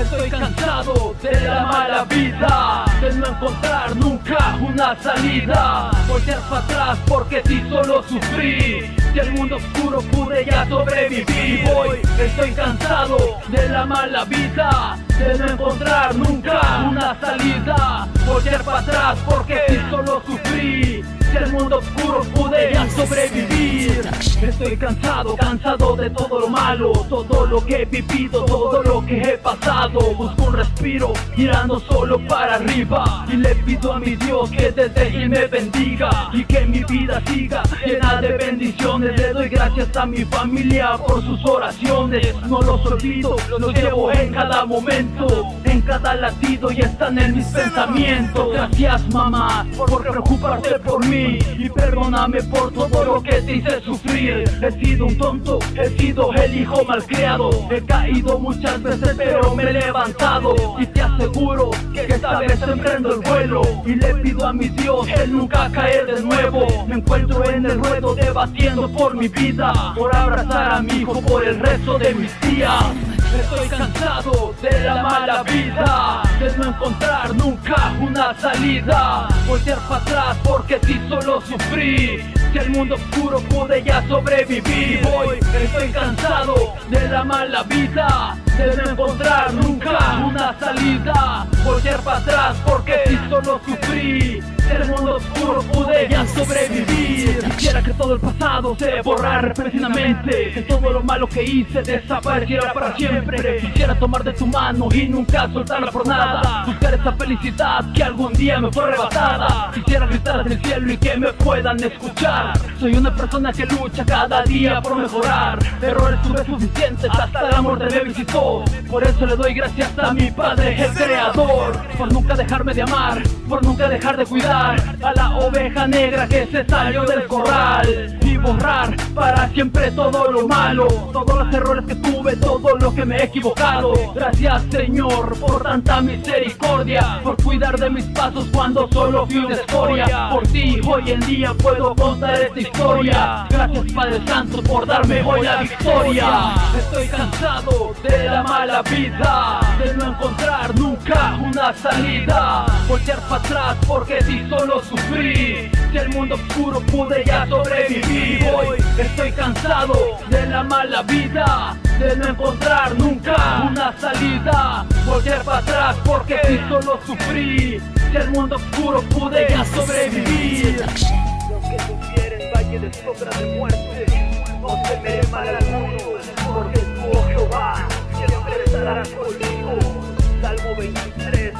Estoy cansado de la mala vida, de no encontrar nunca una salida. Voltear para atrás porque sí solo sufrí. Si el mundo oscuro pude ya sobrevivir. Hoy estoy cansado de la mala vida, de no encontrar nunca una salida. Voltear para atrás porque sí solo sufrí. Si el mundo oscuro pude ya sobrevivir. Estoy cansado de todo lo malo, todo lo que he vivido, todo lo que he pasado. Busco un respiro mirando solo para arriba y le pido a mi Dios que desde Él me bendiga y que mi vida siga llena de bendiciones. Le doy gracias a mi familia por sus oraciones, no los olvido, los llevo en cada momento, en cada latido y están en mis pensamientos. Gracias mamá por preocuparte por mí y perdóname por todo lo que te hice sufrir. He sido un tonto, he sido el hijo malcriado, he caído muchas veces pero me he levantado. Y te aseguro que esta vez emprendo el vuelo y le pido a mi Dios el nunca caer de nuevo. Me encuentro en el ruedo debatiendo por mi vida, por abrazar a mi hijo por el resto de mis días. Estoy cansado de la mala vida, de no encontrar nunca una salida. Voltear para atrás porque sí solo sufrí. Si el mundo oscuro pude ya sobrevivir. Hoy estoy cansado de la mala vida, de no encontrar nunca una salida. Voltear para atrás porque sí solo sufrí. Si el mundo oscuro pude ya sobrevivir. Quisiera que todo el pasado se borrara repentinamente, que todo lo malo que hice desapareciera para siempre. Quisiera tomar de tu mano y nunca soltarla por nada, buscar esa felicidad que algún día me fue arrebatada. Quisiera gritar hacia el cielo y que me puedan escuchar. Soy una persona que lucha cada día por mejorar. Errores tuve suficientes, hasta la muerte me visitó. Por eso le doy gracias a mi Padre, el Creador, por nunca dejarme de amar, por nunca dejar de cuidar a la oveja negra que se salió del corral, y borrar para siempre todo lo malo, todos los errores que tuve, todo lo que me he equivocado. Gracias Señor por tanta misericordia, por cuidar de mis pasos cuando solo fui una escoria. Por ti hoy en día puedo contar esta historia. Gracias Padre Santo por darme hoy la victoria. Estoy cansado de la mala vida, de no encontrar nunca una salida. Voltear para atrás porque sí solo sufrí. Si el mundo oscuro pude ya sobrevivir. Hoy estoy cansado de la mala vida, de no encontrar nunca una salida. Voltear para atrás porque sí solo sufrí. Si el mundo oscuro pude ya sobrevivir. Los que supieren valle de sombra de muerte, no temeré mal alguno, porque tú, oh Jehová, siempre estarás conmigo. Salmo 23.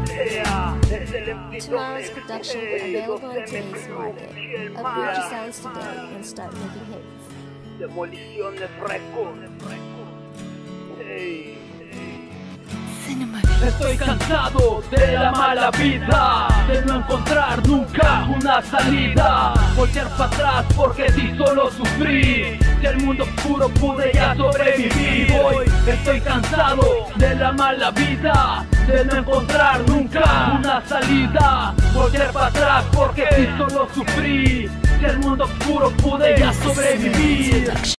Tomorrow's production available at today's market. Upgrade your sounds today and start making hits. Demoliciones Records. Hey. Estoy cansado de la mala vida, de no encontrar nunca una salida. Voltear para atrás porque sí solo sufrí. Si el mundo oscuro pude ya sobrevivir. Hoy estoy cansado de la mala vida, de no encontrar nunca una salida. Voltear para atrás porque sí solo sufrí. Si el mundo oscuro pude ya sobrevivir.